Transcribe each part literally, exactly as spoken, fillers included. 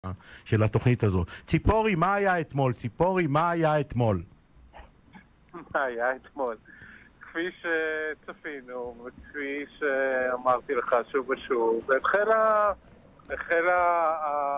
של התוכנית הזאת. ציפורי, מה היה אתמול? ציפורי, מה היה אתמול? מה היה אתמול? כפי שצפינו, וכפי שאמרתי לך שוב ושוב, והתחילה החלה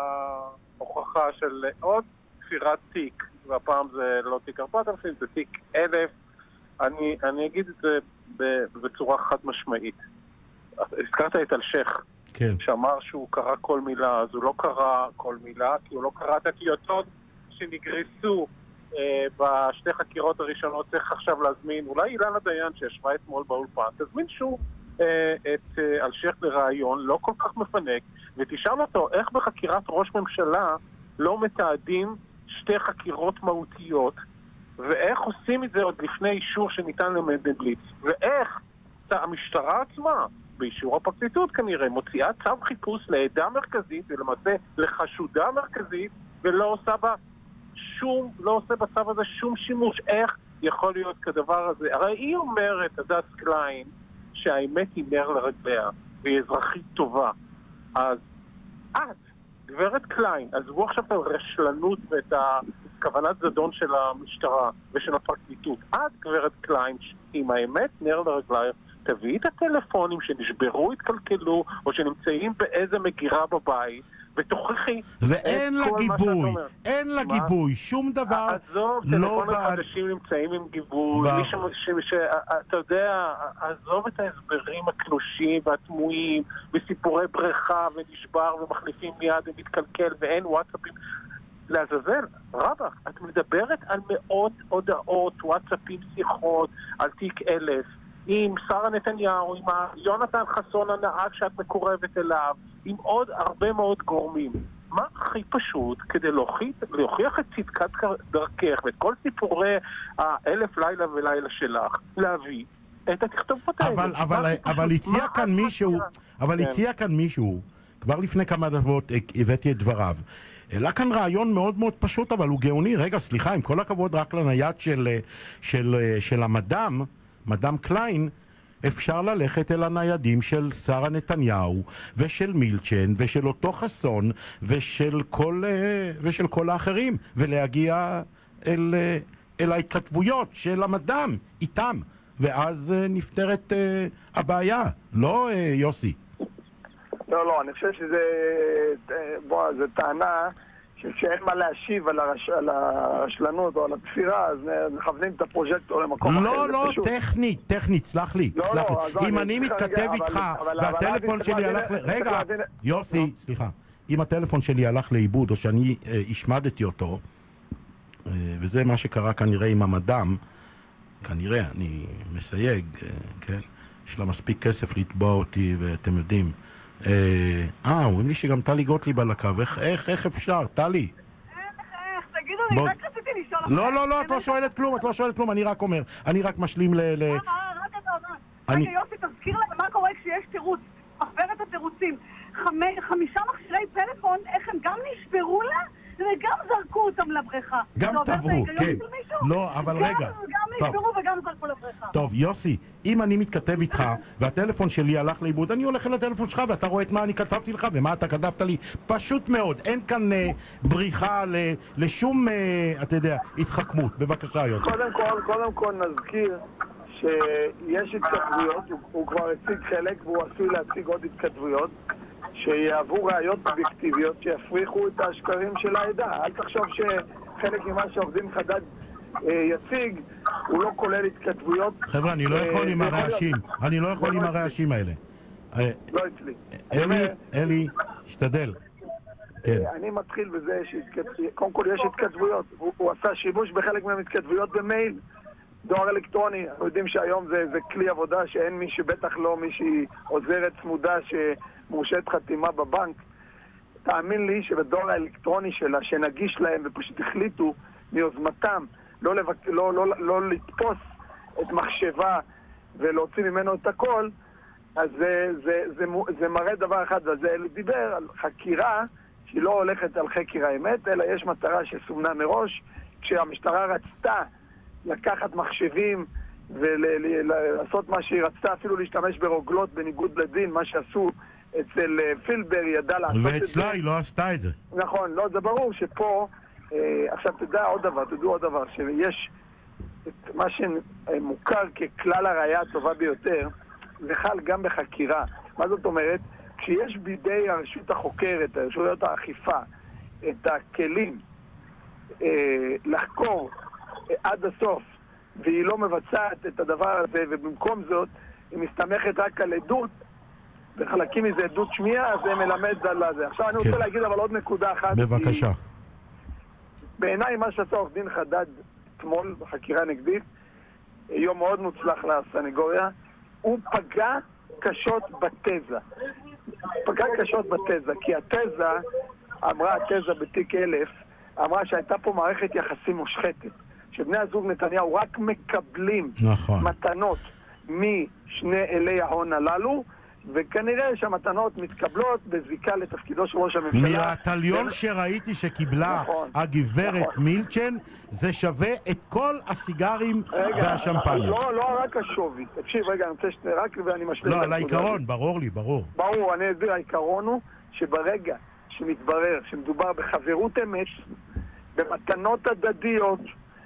ההוכחה של עוד תפירת תיק, והפעם זה לא תיק ארבעת אלפים, זה תיק אלף. אני, אני אגיד את זה בצורה חד משמעית. הזכרת את אלשך, כן. שאמר שהוא קרא כל מילה, אז הוא לא קרא כל מילה, כי הוא לא קרא את הטיוטות שנגרסו אה, בשתי חקירות הראשונות. צריך עכשיו להזמין, אולי אילנה דיין שישבה אתמול באולפן, תזמין שוב אה, את אה, אלשך לרעיון, לא כל כך מפנק, ותשאל אותו איך בחקירת ראש ממשלה לא מתעדים שתי חקירות מהותיות, ואיך עושים את זה עוד לפני אישור שניתן למנדלבליט, ואיך המשטרה עצמה, באישור הפרקליטות כנראה, מוציאה צו חיפוש לעדה מרכזית ולמעשה לחשודה מרכזית, ולא עושה בה שום, לא עושה בצו הזה שום שימוש. איך יכול להיות כדבר הזה? הרי היא אומרת, הדס קליין, שהאמת היא נר לרגליה והיא אזרחית טובה. אז את, גברת קליין, עזבו עכשיו את הרשלנות ואת הכוונת זדון של המשטרה ושל הפרקליטות. את, גברת קליין, עם האמת נר לרגליה, תביאי את הטלפונים שנשברו, התקלקלו, או שנמצאים באיזה מגירה בבית, ותוכיחי... ואין לה גיבוי, אין לה גיבוי, שום דבר עזוב, טלפונים חדשים נמצאים עם גיבוי, אתה יודע, עזוב את ההסברים הקלושים והתמוהים, וסיפורי בריכה ונשבר ומחליפים מיד ומתקלקל ואין וואטסאפים. לעזאזל, רבא, את מדברת על מאות הודעות, וואטסאפים, שיחות, על תיק אלף, עם שרה נתניהו, עם יונתן חסון הנהג שאת מקורבת אליו, עם עוד הרבה מאוד גורמים. מה הכי פשוט כדי להוכיח, להוכיח את צדקת דרכך ואת כל סיפורי האלף לילה ולילה שלך, להביא את התכתובות האלה? אבל, אבל, אבל הציע כאן מישהו, אבל הציע כאן מישהו, כבר לפני כמה דקות הבאתי את דבריו, אלא כאן רעיון מאוד מאוד פשוט, אבל הוא גאוני. רגע, סליחה, עם כל הכבוד רק לנייד של, של, של המדאם, מדאם קליין, אפשר ללכת אל הניידים של שרה נתניהו ושל מילצ'ן ושל אותו חסון ושל כל, ושל כל האחרים, ולהגיע אל, אל ההתכתבויות של המדאם איתם, ואז נפתרת הבעיה. לא, יוסי? לא, לא, אני חושב שזה, בוא, זה טענה שאין מה להשיב על, הרש... על הרשלנות או על התפירה, אז מכוונים את הפרוז'קטור למקום אחר. לא, לא, טכנית, טכנית, סלח לי. לא, סלח לא, לי. אם אני מתכתב איתך והטלפון שלי הלך ל... רגע, יוסי, סליחה. אם הטלפון שלי הלך לאיבוד או שאני השמדתי אותו, וזה מה שקרה כנראה עם המדאם, כנראה, אני מסייג, כן? יש לה מספיק כסף לתבוע אותי, ואתם יודעים. אה, אומרים לי שגם טלי גוטליב על הקו. איך, איך אפשר? טלי? איך, איך? תגידו לי, רק רציתי לשאול לכם. לא, לא, לא, את לא שואלת כלום, את לא שואלת כלום, אני רק אומר. אני רק משלים ל... מה, רק אתה אומר. רגע, יוסי, תזכיר להם מה קורה כשיש תירוץ. מחברת התירוצים. חמישה מכשירי פלאפון, איך הם גם נשברו לה? וגם זרקו אותם לבריכה. גם תברו, כן. לא, אבל רגע. גם נשברו וגם זרקו לבריכה. טוב, יוסי, אם אני מתכתב איתך והטלפון שלי הלך לאיבוד, אני הולך אל הטלפון שלך ואתה רואה את מה אני כתבתי לך ומה אתה כתבת לי. פשוט מאוד, אין כאן בריחה לשום, אתה יודע, התחכמות. בבקשה, יוסי. קודם כל, קודם כל נזכיר שיש התכתבויות, הוא כבר הציג חלק והוא עשוי להציג עוד התכתבויות שיעברו ראיות אובייקטיביות שיפריחו את השקרים של העדה. אל תחשוב שחלק ממה שעובדים חדד יציג הוא לא כולל התכתבויות. חבר'ה, אני לא יכול עם הרעשים, אני לא יכול עם הרעשים האלה. לא אצלי. אלי, אלי, שתדל. אני מתחיל בזה שקודם כל יש התכתבויות. הוא עשה שימוש בחלק מהם התכתבויות במייל, דואר אלקטרוני. אנחנו יודעים שהיום זה כלי עבודה שאין מי שבטח לא מישהי עוזרת צמודה שמורשת חתימה בבנק. תאמין לי שבדואר האלקטרוני שלה שנגיש להם ופשוט החליטו מיוזמתם לא, לבק... לא, לא, לא לתפוס את מחשבה ולהוציא ממנו את הכל, אז זה, זה, זה, זה מראה דבר אחד, וזה דיבר על חקירה שהיא לא הולכת על חקר האמת, אלא יש מטרה שסומנה מראש. כשהמשטרה רצתה לקחת מחשבים ולעשות מה שהיא רצתה, אפילו להשתמש ברוגלות בניגוד לדין, מה שעשו אצל פילבר ידע לעשות את זה. ואצלה היא לא עשתה את זה. נכון, לא, זה ברור שפה, אה, עכשיו תדע עוד דבר, תדעו עוד דבר, שיש את מה שמוכר ככלל הראייה הטובה ביותר, זה חל גם בחקירה. מה זאת אומרת? כשיש בידי הרשות החוקרת, הרשויות האכיפה, את הכלים אה, לחקור אה, עד הסוף, והיא לא מבצעת את הדבר הזה, ובמקום זאת היא מסתמכת רק על עדות, וחלקים מזה עדות שמיעה, אז זה מלמד על זה. עכשיו אני רוצה להגיד אבל עוד נקודה אחת. בבקשה. בעיניי מה שעשה עורך דין חדד אתמול בחקירה נגדית, יום מאוד מוצלח לסנגוריה, הוא פגע קשות בתזה. פגע קשות בתזה, כי התזה, אמרה התזה בתיק אלף, אמרה שהייתה פה מערכת יחסים מושחתת. שבני הזוג נתניהו רק מקבלים נכון. מתנות משני אלי ההון הללו, וכנראה שהמתנות מתקבלות בזיקה לתפקידו של ראש הממשלה. מהטליון שראיתי שקיבלה נכון, הגברת נכון. מילצ'ן, זה שווה את כל הסיגרים רגע, והשמפניה. לא, לא רק השווי. תקשיב, רגע, אני רוצה שני רק ואני משלים. לא, על העיקרון, ברור לי, ברור. ברור, אני אסביר, העיקרון הוא שברגע שמתברר שמדובר בחברות אמת, במתנות הדדיות,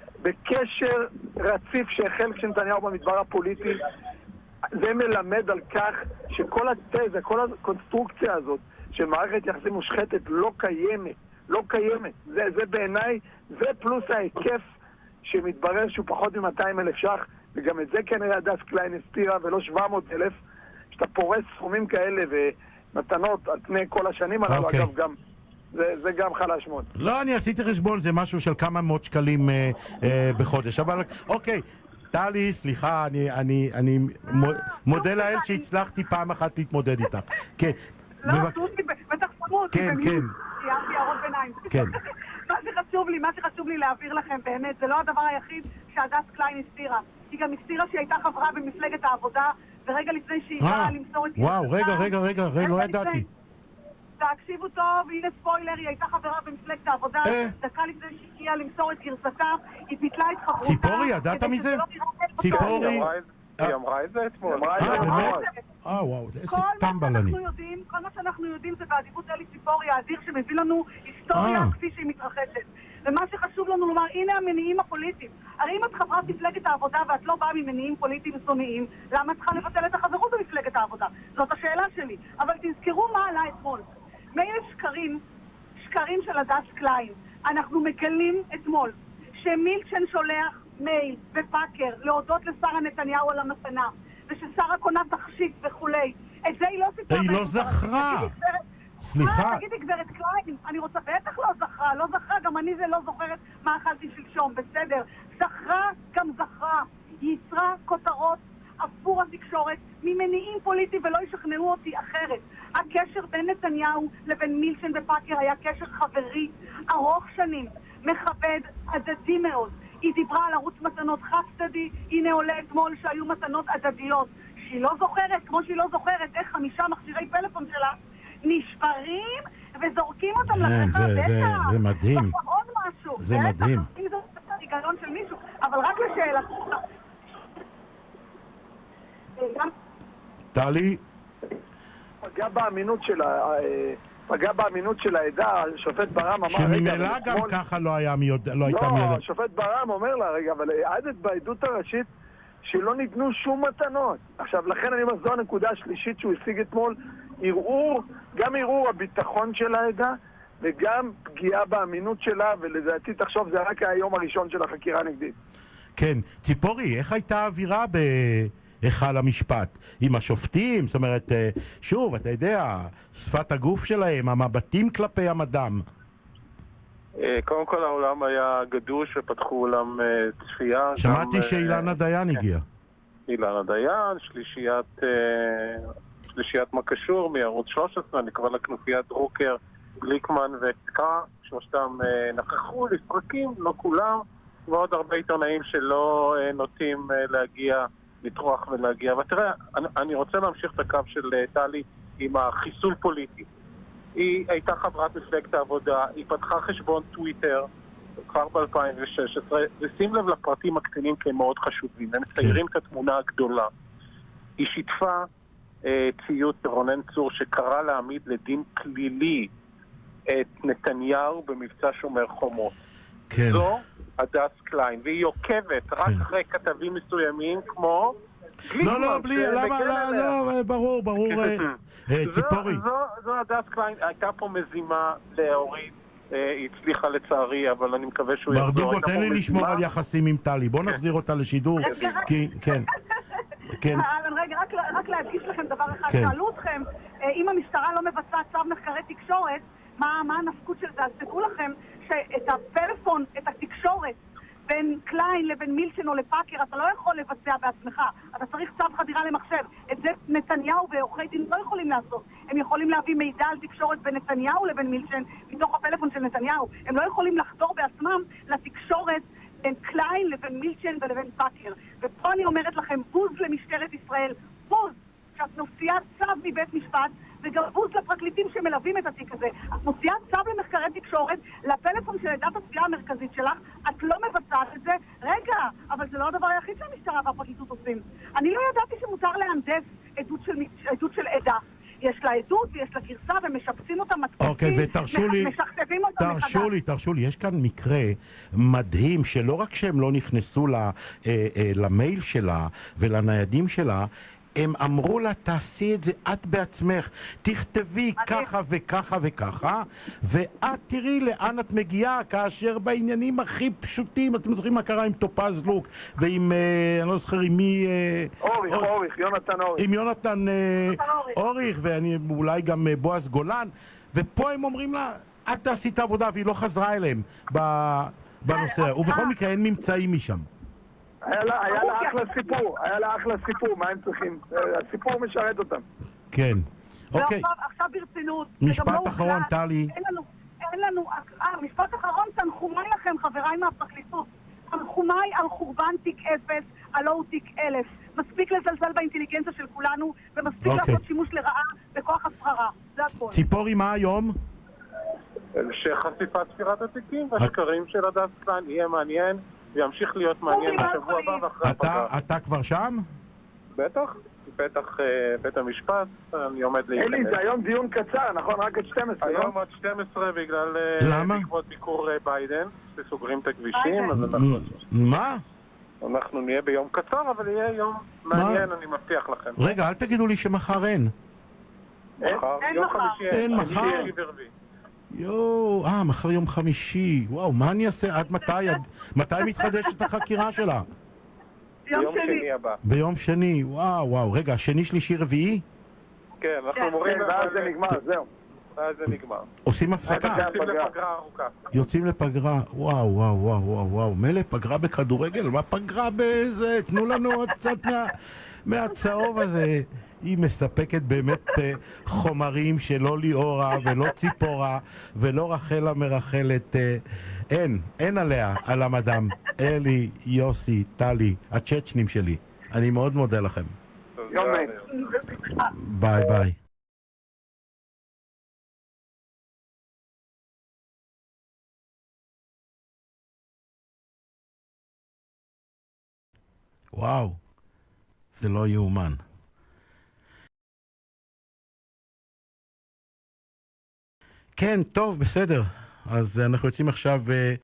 בקשר רציף שהחל כשנתניהו במדבר הפוליטי, זה מלמד על כך שכל התזה, כל הקונסטרוקציה הזאת של מערכת יחסים מושחתת לא קיימת, לא קיימת. זה, זה בעיניי, זה פלוס ההיקף שמתברר שהוא פחות מ-מאתיים אלף ש"ח, וגם את זה כנראה הדס קליין הסתירה ולא שבע מאות אלף, שאתה פורס סכומים כאלה ומתנות על פני כל השנים הללו, אוקיי. אגב גם זה, זה גם חלש מאוד. לא, אני עשיתי חשבון, זה משהו של כמה מאות שקלים אה, אה, בחודש, אבל אוקיי. טלי, סליחה, אני, אני, אני מודה לאל שהצלחתי פעם אחת להתמודד איתך. כן. לא, סוסי, בטח שמות. כן, כן. סיימתי הערות ביניים. כן. מה שחשוב לי, מה שחשוב לי להעביר לכם באמת, זה לא הדבר היחיד שהדס קליין הסתירה. היא גם הסתירה שהיא הייתה חברה במפלגת העבודה, ורגע לפני שהיא באה למסור את... וואו, רגע, רגע, רגע, רגע, לא ידעתי. תקשיבו טוב, הנה ספוילר, היא הייתה חברה במפלגת העבודה, דקה לפני שהגיעה למסור את גרסתה, היא פיתלה את חברותה. ציפורי, ידעת מזה? ציפורי? היא אמרה את זה אתמול. אה, באמת? אה, וואו, איזה טמבל אני. כל מה שאנחנו יודעים זה באדיבות אלי ציפורי, האדיר שמביא לנו היסטוריה כפי שהיא מתרחשת. ומה שחשוב לנו לומר, הנה המניעים הפוליטיים. הרי אם את חברת מפלגת העבודה ואת לא באה ממניעים פוליטיים וסוניים, למה את צריכה לבטל את החברות במפלגת העבודה? זאת השאלה שלי. אבל תזכרו מה עלה אתמול. מילא שקרים, שקרים של הדס קליין. אנחנו מגלים אתמול שמילצ'ן שולח מייל ופאקר להודות לשרה נתניהו על המתנה, וששרה קונה תכשיט וכולי. את זה היא לא סיפרה. היא לא זכרה. סליחה. תגידי גברת קליין, אני רוצה, בטח לא זכרה, לא זכרה, גם אני זה לא זוכרת מה אכלתי שלשום, בסדר. זכרה גם זכרה. היא יצרה כותרות עבור התקשורת ממניעים פוליטיים ולא ישכנעו אותי אחרת. הקשר בין נתניהו לבין מילצ'ן ופאקר היה קשר חברי ארוך שנים, מכבד, הדדי מאוד. היא דיברה על ערוץ מתנות חד צדדי, הנה עולה אתמול שהיו מתנות הדדיות. שהיא לא זוכרת, כמו שהיא לא זוכרת, איך חמישה מכשירי פלאפון שלה נשברים וזורקים אותם לבריכה. בטח. זה מדהים. עוד משהו. זה מדהים. אם זה היגיון של מישהו, אבל רק לשאלה. טלי? פגע באמינות של ה... פגע באמינות של העדה, השופט ברם אמר... שממילא גם ככה לא הייתה מי יודעת. לא, השופט ברם אומר לה, רגע, אבל העדת בעדות הראשית שלא ניתנו שום מתנות. עכשיו, לכן אני אומר, זו הנקודה השלישית שהוא השיג אתמול, ערעור, גם ערעור הביטחון של העדה, וגם פגיעה באמינות שלה, ולדעתי תחשוב, זה רק היום הראשון של החקירה הנגדית. כן, ציפורי, איך הייתה האווירה בהיכל המשפט? עם השופטים? זאת אומרת, שוב, אתה יודע, שפת הגוף שלהם, המבטים כלפי המדם. קודם כל העולם היה גדוש ופתחו אולם צפייה. שמעתי שאילנה דיין הגיע. אילנה דיין, שלישיית שלישיית מקשור מערוץ שלוש עשרה, נקרא לה כנופיית דרוקר, גליקמן וקרא, שלושתם נכחו לפרקים, לא כולם, ועוד הרבה עיתונאים שלא נוטים להגיע, לטרוח ולהגיע. ותראה, אני רוצה להמשיך את הקו של טלי עם החיסול פוליטי. היא הייתה חברת מפלגת העבודה, היא פתחה חשבון טוויטר כבר ב-אלפיים ושש עשרה, ושים לב לפרטים הקטנים כי הם מאוד חשובים, הם מציירים את התמונה הגדולה. היא שיתפה אה, ציוץ רונן צור שקרא להעמיד לדין פלילי את נתניהו במבצע שומר חומות. כן. זו הדס קליין, והיא עוקבת רק אחרי כתבים מסוימים כמו... לא, לא, בלי, למה, לא, לא, ברור, ברור, ציפורי. זו הדס קליין, הייתה פה מזימה להוריד, היא הצליחה לצערי, אבל אני מקווה שהוא יחזור. ברדוגו, תן לי לשמור על יחסים עם טלי, בוא נחזיר אותה לשידור, כן. כן. רגע, רק להדגיש לכם דבר אחד, שאלו אתכם, אם המשטרה לא מבצעת צו מחקרי תקשורת, מה הנפקות של זה? אז תדעו לכם שאת הפלאפון, את התקשורת, בין קליין לבין מילצ'ן או לפאקר, אתה לא יכול לבצע בעצמך. אתה צריך צו חדירה למחשב. את זה נתניהו ועורכי דין לא יכולים לעשות. הם יכולים להביא מידע על תקשורת בין נתניהו לבין מילצ'ן מתוך הפלאפון של נתניהו. הם לא יכולים לחדור בעצמם לתקשורת בין קליין לבין מילצ'ן ולבין פאקר. ופה אני אומרת לכם, בוז למשטרת ישראל, בוז, שאת מוציאה צו מבית משפט, וגם בוז לפרקליטים שמלווים את התיק הזה. את מוציאה צו למחקרי תקשורת לפלאפון של עדת התביעה המרכזית שלך, את לא מבצעת את זה. רגע, אבל זה לא הדבר היחיד שהמשטרה והפרקליטות עושים. אני לא ידעתי שמותר להנדס עדות של, עדות של עדה. יש לה עדות ויש לה גרסה ומשפצים אותה, מתקפים, אוקיי, ותרשו לי, משכתבים אותה מחדש. תרשו לי, תרשו לי, יש כאן מקרה מדהים שלא רק שהם לא נכנסו ל, אה, אה, למייל שלה ולניידים שלה, הם אמרו לה, תעשי את זה את בעצמך, תכתבי ככה וככה וככה, ואת תראי לאן את מגיעה, כאשר בעניינים הכי פשוטים, אתם זוכרים מה קרה עם טופז לוק, ועם, אה, אני לא זוכר, עם מי... אה, אוריך, או, אוריך, יונתן אוריך. עם יונתן אה, אוריך, ואני אולי גם אה, בועז גולן, ופה הם אומרים לה, את תעשי את העבודה, והיא לא חזרה אליהם בנושא, ובכל מקרה אין ממצאים משם. היה לה, היה לה אחלה סיפור, היה לה אחלה סיפור, מה הם צריכים? הסיפור משרת אותם. כן, אוקיי. ועכשיו ברצינות. משפט אחרון, טלי. אין לנו, אין לנו, אה, משפט אחרון, תנחומיי לכם, חבריי מהפרקליטות. תנחומיי על חורבן תיק אפס, הלא הוא תיק אלף. מספיק לזלזל באינטליגנציה של כולנו, ומספיק לעשות שימוש לרעה בכוח השררה. זה הכל. ציפורי, מה היום? שחשיפת ספירת התיקים והשקרים של הדס קליין יהיה מעניין. וימשיך להיות מעניין בשבוע הבא ואחרי הפגרה. אתה כבר שם? בטח, בטח בית המשפט, אני עומד להיכנס. אלי, זה היום דיון קצר, נכון? רק עד שתים עשרה. היום עד שתים עשרה בגלל... למה? בעקבות ביקור ביידן, שסוגרים את הכבישים, אז אנחנו... מה? אנחנו נהיה ביום קצר, אבל יהיה יום מעניין, אני מבטיח לכם. רגע, אל תגידו לי שמחר אין. מחר, יום חמישי אין. אין מחר? יואו, אה, מחר יום חמישי. וואו, מה אני אעשה? עד מתי? מתי מתחדשת החקירה שלה? ביום שני הבא. ביום שני, וואו, וואו. רגע, שני, שלישי, רביעי? כן, אנחנו מורים... ואז זה נגמר, זהו. ואז זה נגמר. עושים הפסקה? יוצאים לפגרה ארוכה. יוצאים לפגרה, וואו, וואו, וואו, וואו, וואו. מלא, פגרה בכדורגל? מה פגרה בזה? תנו לנו עוד קצת מהצהוב הזה. היא מספקת באמת חומרים שלא ליאורה ולא ציפורה ולא רחל המרחלת. אין, אין עליה, על המדם. אלי, יוסי, טלי, הצ'צ'נים שלי. אני מאוד מודה לכם. יום ביי ביי. וואו, זה לא יאומן. כן, טוב, בסדר. אז אנחנו יוצאים עכשיו